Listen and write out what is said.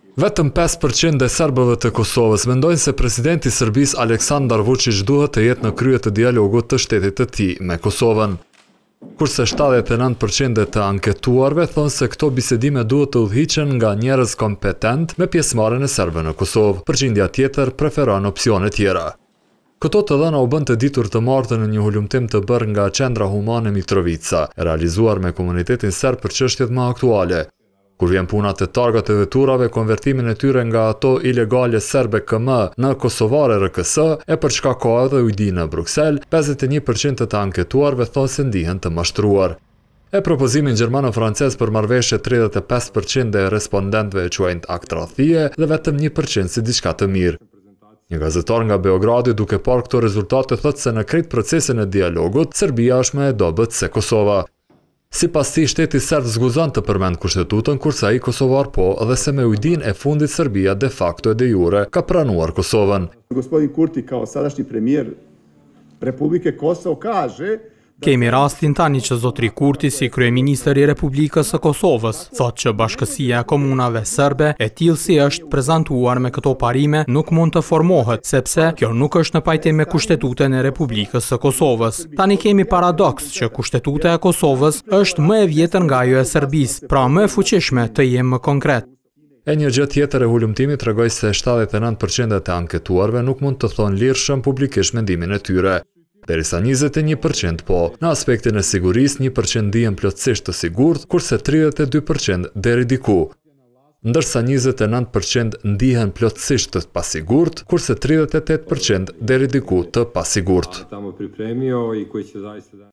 Vetëm 5% e serbëve të Kosovës mendojnë se presidenti i Serbisë Aleksandar Vučić duhet të jetë në krye të dialogut të shtetit të tij me Kosovën. Kurse 79% të anketuarve thonë se këto bisedime duhet të udhëhiqen nga njerëz kompetent me pjesëmarrjen e serbëve në Kosovë. Përqindja tjetër preferon opsione tjera. Këto të dhëna u bën të ditur të martën në një hulumtim të bërë nga Qendra Humane Mitrovica, realizuar me komunitetin serb për çështjet më aktuale. Kur vjen puna te targat e veturave, konvertimin e tyre nga ato ilegale serbe KM në kosovare RKS e për çka ka edhe ujdi në Bruksel, 51% të anketuarve thonë se ndihen të mashtruar. E propozimin gjermano-francez për marrëveshje 35% e respondentëve e quajnë akt tradhtie dhe vetëm 1% si diçka të mirë. Një gazetar nga Beogradi duke parë këto rezultate thotë se në krejt procesin e dialogut, Serbia është më e dobët se Kosova. Sipas tij, shteti serb zguzon të përmend kushtetutën, kurse ai kosovar po, dhe se me ujdin e fundit Serbia de facto e de jure ka pranuar Kosovën. Gospodin Kurti kao sadašnji premijer Republike Kosovo kaže Kemi rastin tani që zotri Kurti si kryeministër i Republikës së Kosovës thotë që bashkësia e komunave serbe e tillë si është prezantuar me këto parime nuk mund të formohet, sepse kjo nuk është në pajtim me Kushtetutën e Republikës së Kosovës. Tani kemi paradoks që Kushtetuta e Kosovës është më e vjetër nga ajo e Serbisë, pra më e fuqishme të jem më konkret. E një gjë tjetër e hulumtimit tregoi se 79% të anketuarve nuk mund të thonë lirshëm publikisht mendimin e tyre. Derisa 21% po. Në aspektin e sigurisë, 1% ndihen plotësisht të sigurt, kurse 32% deri diku. Ndërsa 29% ndihen plotësisht të pasigurt, kurse 38% deri diku të pasigurt.